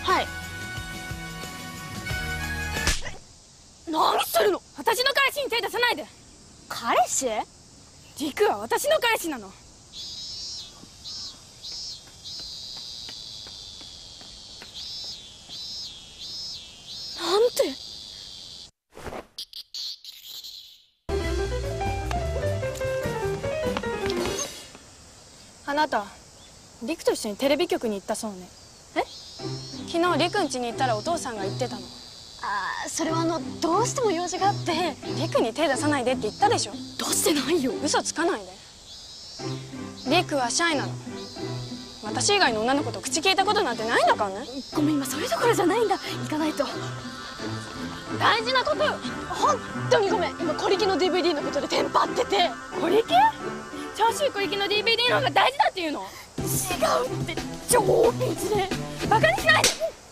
はい。何するの？私の彼氏に手出さないで。彼氏？リクは私の彼氏なの。なんて。あなた、リクと一緒にテレビ局に行ったそうね。え？昨日リクん家に行ったらお父さんが言ってたの。ああ、それはどうしても用事があって。リクに手出さないでって言ったでしょ。出してないよ。嘘つかないで。リクはシャイなの。私以外の女の子と口聞いたことなんてないんだからね。ごめん、今それどころじゃないんだ。行かないと。大事なことよ。本当にごめん。今小力の DVD のことでテンパってて。小力？長州小力の DVD の方が大事だっていうの？違うって。超ピンチでバカにしないで。